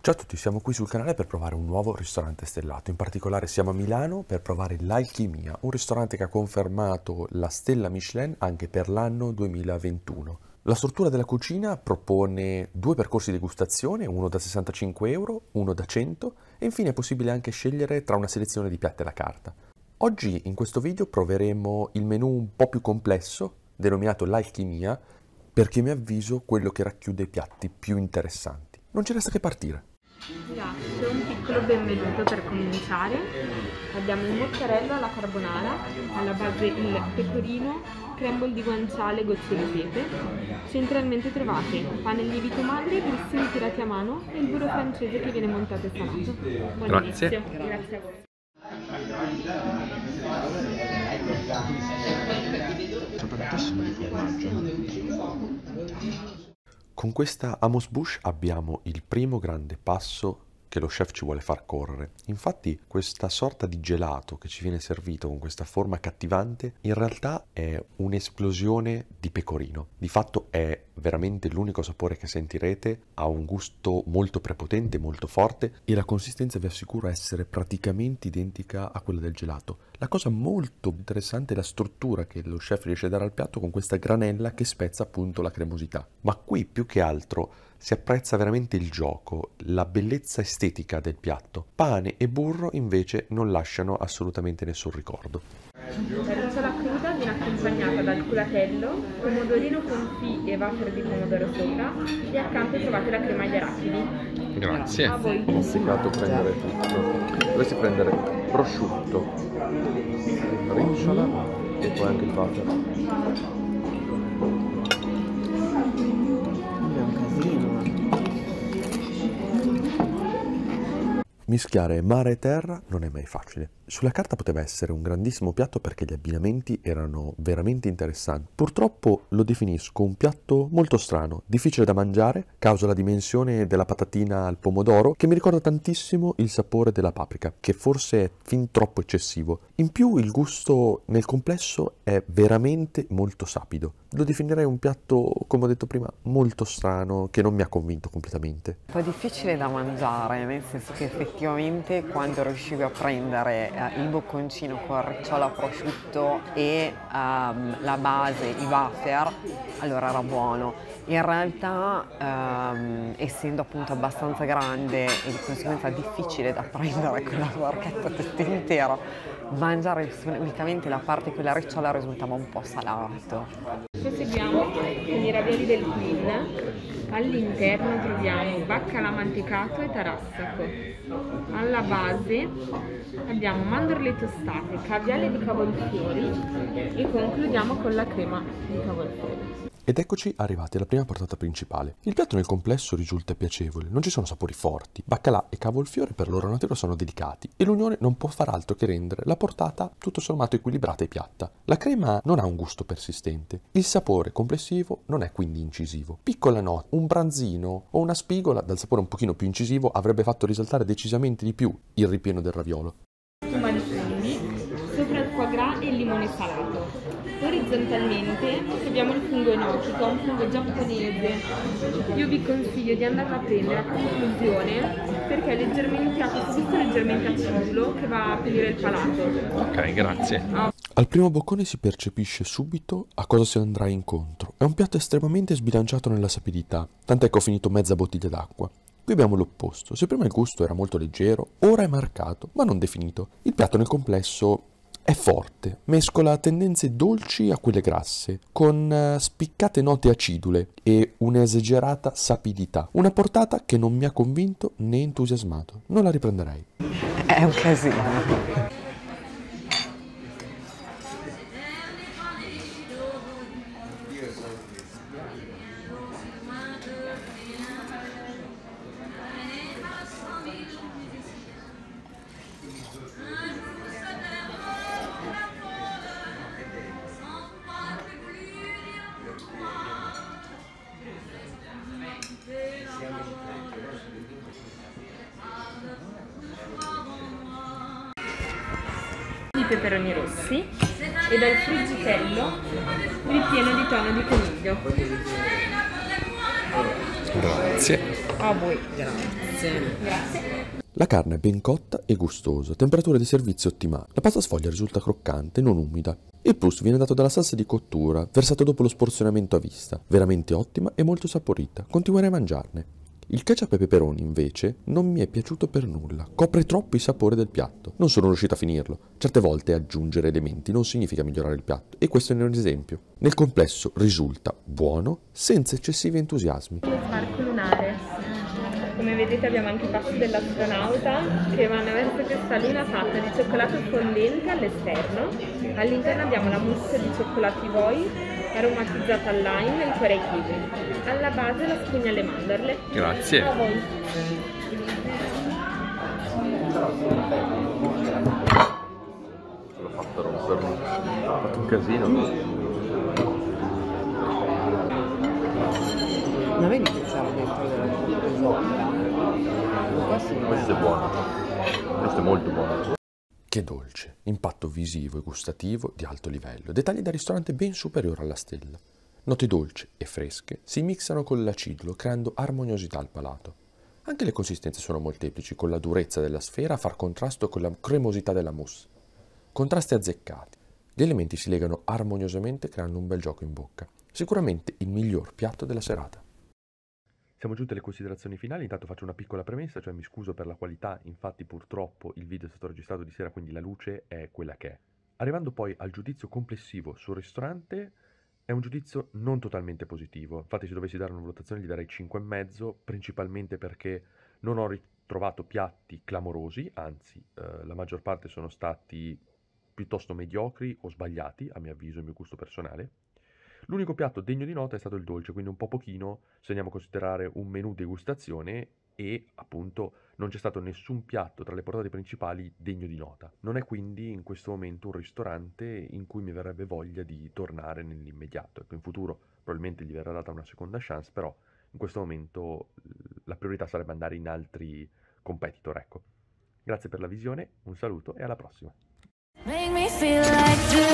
Ciao a tutti, siamo qui sul canale per provare un nuovo ristorante stellato. In particolare siamo a Milano per provare l'Alchimia, un ristorante che ha confermato la stella Michelin anche per l'anno 2021. La struttura della cucina propone due percorsi di degustazione, uno da 65 euro, uno da 100 e infine è possibile anche scegliere tra una selezione di piatti alla carta. Oggi in questo video proveremo il menù un po' più complesso, denominato l'Alchimia, perché a mio avviso quello che racchiude i piatti più interessanti. Non ci resta che partire. Grazie, un piccolo benvenuto per cominciare. Abbiamo il mozzarella alla carbonara, alla base il pecorino, crumble di guanciale e gocce di pepe. Centralmente trovate pane lievito madre, grissini tirati a mano e il burro francese che viene montato e salato. Buon Grazie. inizio. Grazie a voi. Tantissimo di formaggio. Con questa Amos Bush abbiamo il primo grande passo che lo chef ci vuole far correre. Infatti questa sorta di gelato che ci viene servito con questa forma accattivante in realtà è un'esplosione di pecorino. Di fatto è veramente l'unico sapore che sentirete, ha un gusto molto prepotente, molto forte e la consistenza vi assicuro essere praticamente identica a quella del gelato. La cosa molto interessante è la struttura che lo chef riesce a dare al piatto con questa granella che spezza appunto la cremosità. Ma qui più che altro si apprezza veramente il gioco, la bellezza estetica del piatto. Pane e burro invece non lasciano assolutamente nessun ricordo. La ricciola cruda viene accompagnata dal culatello, pomodorino confit e wafer di pomodoro sopra e accanto trovate la crema agli arachidi. Grazie. A voi. Ho insegnato a prendere tutto. Dovresti prendere prosciutto, ricciola e poi anche il wafer. Mischiare mare e terra non è mai facile. Sulla carta poteva essere un grandissimo piatto perché gli abbinamenti erano veramente interessanti. Purtroppo lo definisco un piatto molto strano, difficile da mangiare, causa la dimensione della patatina al pomodoro, che mi ricorda tantissimo il sapore della paprika, che forse è fin troppo eccessivo. In più il gusto nel complesso è veramente molto sapido. Lo definirei un piatto, come ho detto prima, molto strano, che non mi ha convinto completamente. Un po' difficile da mangiare, nel senso che effettivamente quando riuscivi a prendere il bocconcino con ricciola, prosciutto e la base, i wafer, allora era buono. In realtà, essendo appunto abbastanza grande e di conseguenza difficile da prendere con la forchetta tutto intero, mangiare unicamente la parte con la ricciola risultava un po' salato. Proseguiamo con i ravioli del Queen. All'interno troviamo baccalà mantecato e tarassaco. Alla base abbiamo mandorle tostate, caviale di cavolfiori e concludiamo con la crema di cavolfiori. Ed eccoci arrivati alla prima portata principale. Il piatto nel complesso risulta piacevole, non ci sono sapori forti. Baccalà e cavolfiore per loro natura sono delicati e l'unione non può far altro che rendere la portata tutto sommato equilibrata e piatta. La crema non ha un gusto persistente, il sapore complessivo non è quindi incisivo. Piccola nota, un branzino o una spigola dal sapore un pochino più incisivo avrebbe fatto risaltare decisamente di più il ripieno del raviolo. Spuma di funghi, sopra il foie gras e il limone salato. Orizzontalmente abbiamo il fungo gnocchi, che è un fungo giapponese. Io vi consiglio di andare a prendere a confusione perché è leggermente, ha questo gusto leggermente acidulo che va a pulire il palato. Ok, grazie. Al primo boccone si percepisce subito a cosa si andrà incontro. È un piatto estremamente sbilanciato nella sapidità, tant'è che ho finito mezza bottiglia d'acqua. Qui abbiamo l'opposto. Se prima il gusto era molto leggero, ora è marcato, ma non definito. Il piatto nel complesso è forte, mescola tendenze dolci a quelle grasse, con spiccate note acidule e un'esagerata sapidità. Una portata che non mi ha convinto né entusiasmato. Non la riprenderei. È un casino. Di peperoni rossi e dal friggitello ripieno di tonno di coniglio. Grazie. A voi. Grazie. Grazie. La carne è ben cotta e gustosa, temperatura di servizio ottimale. La pasta sfoglia risulta croccante e non umida. Il plus viene dato dalla salsa di cottura, versata dopo lo sporzionamento a vista, veramente ottima e molto saporita. Continuerei a mangiarne. Il ketchup e peperoni, invece, non mi è piaciuto per nulla. Copre troppo il sapore del piatto. Non sono riuscito a finirlo. Certe volte aggiungere elementi non significa migliorare il piatto, e questo è un esempio. Nel complesso risulta buono, senza eccessivi entusiasmi. Sbarco lunare. Come vedete abbiamo anche i passi dell'astronauta che vanno verso questa luna fatta di cioccolato fondente all'esterno. All'interno abbiamo la mousse di cioccolato Voi aromatizzata al lime e il cuore ai kiwi. Alla base la spugna alle mandorle. Grazie. A voi. L'ho fatto romperlo. Ho fatto un casino. Non vedi che c'era dentro della risotta? Questo è buono. Questo è molto buono. Che dolce, impatto visivo e gustativo di alto livello, dettagli da ristorante ben superiore alla stella. Note dolci e fresche si mixano con l'acidulo creando armoniosità al palato. Anche le consistenze sono molteplici, con la durezza della sfera a far contrasto con la cremosità della mousse. Contrasti azzeccati. Gli elementi si legano armoniosamente creando un bel gioco in bocca. Sicuramente il miglior piatto della serata. Siamo giunti alle considerazioni finali, intanto faccio una piccola premessa, cioè mi scuso per la qualità, infatti purtroppo il video è stato registrato di sera, quindi la luce è quella che è. Arrivando poi al giudizio complessivo sul ristorante, è un giudizio non totalmente positivo, infatti se dovessi dare una valutazione gli darei 5,5, principalmente perché non ho ritrovato piatti clamorosi, anzi la maggior parte sono stati piuttosto mediocri o sbagliati, a mio avviso e mio gusto personale. L'unico piatto degno di nota è stato il dolce, quindi un po' pochino se andiamo a considerare un menù degustazione e appunto non c'è stato nessun piatto tra le portate principali degno di nota. Non è quindi in questo momento un ristorante in cui mi verrebbe voglia di tornare nell'immediato. Ecco, in futuro probabilmente gli verrà data una seconda chance, però in questo momento la priorità sarebbe andare in altri competitor, ecco. Grazie per la visione, un saluto e alla prossima. Make me feel like